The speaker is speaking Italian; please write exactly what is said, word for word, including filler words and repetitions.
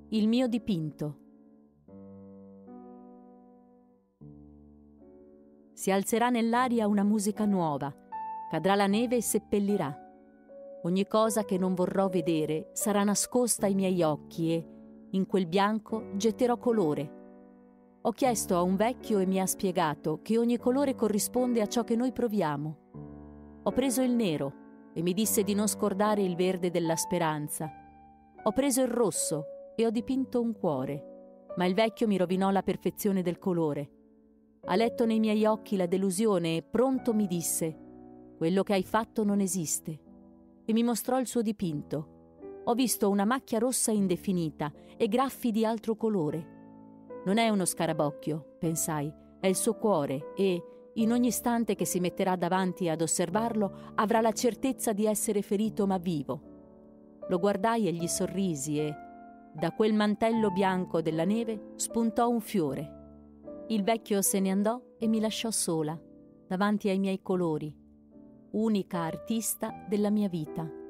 Il mio dipinto. Si alzerà nell'aria una musica nuova, cadrà la neve e seppellirà. Ogni cosa che non vorrò vedere sarà nascosta ai miei occhi e, in quel bianco, getterò colore. Ho chiesto a un vecchio e mi ha spiegato che ogni colore corrisponde a ciò che noi proviamo. Ho preso il nero e mi disse di non scordare il verde della speranza. Ho preso il rosso e ho dipinto un cuore, ma il vecchio mi rovinò la perfezione del colore. Ha letto nei miei occhi la delusione e pronto mi disse: «Quello che hai fatto non esiste», e mi mostrò il suo dipinto. Ho visto una macchia rossa indefinita e graffi di altro colore. Non è uno scarabocchio, pensai, è il suo cuore e, in ogni istante che si metterà davanti ad osservarlo, avrà la certezza di essere ferito ma vivo. Lo guardai e gli sorrisi e, da quel mantello bianco della neve, spuntò un fiore. Il vecchio se ne andò e mi lasciò sola, davanti ai miei colori, unica artista della mia vita.